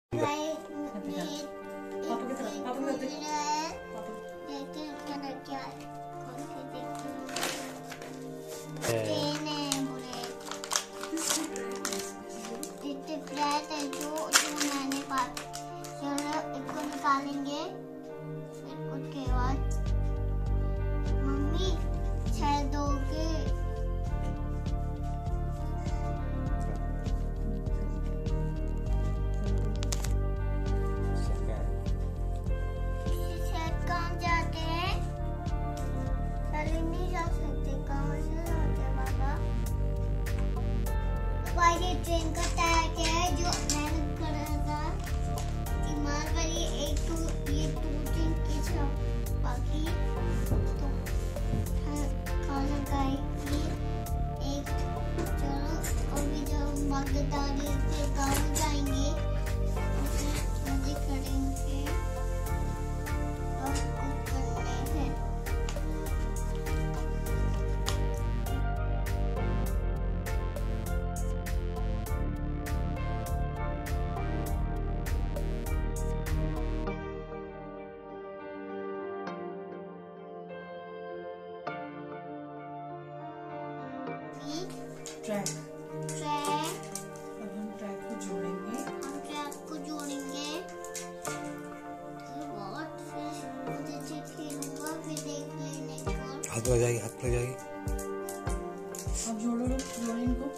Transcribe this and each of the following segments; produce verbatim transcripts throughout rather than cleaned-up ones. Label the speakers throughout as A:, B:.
A: पापा की तरफ पापा की तरफ देखते हैं क्या क्या कौन सी देखते हैं ट्रेन है बुरे इतने फ्लैट है जो जो मैंने पास चलो इसको निकालेंगे फिर उसके बाद मम्मी छह दोगे ये ट्रेन का टायर क्या है जो मैंने करा था इमार वाली एक तो ये दो तीन की छह बाकी तो खाना खाएगी एक चलो अभी जब बागदारी से गाँव जाएंगे तो फिर मजे करेंगे और कुछ करने हैं
B: ट्रैक
A: ट्रैक
B: अब हम ट्रैक को जोड़ेंगे
A: हम ट्रैक को जोड़ेंगे बहुत फिर उधर से खेलूंगा फिर देख लेने को
C: हाथ लग जाएगी हाथ लग जाएगी
B: अब जोड़ो लोग जोड़ो इनको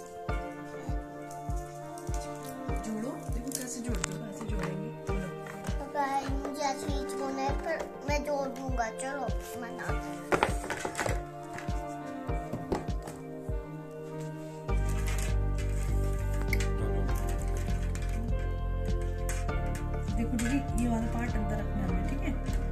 B: जोड़ो देखो कैसे जोड़ दो ऐसे जोड़ेंगे
A: तो गाइस मुझे ऐसे ही जोड़ना है पर मैं जोड़ दूंगा चलो मना
B: देखो दीदी ये वाला पार्ट अंदर रखना है ठीक है।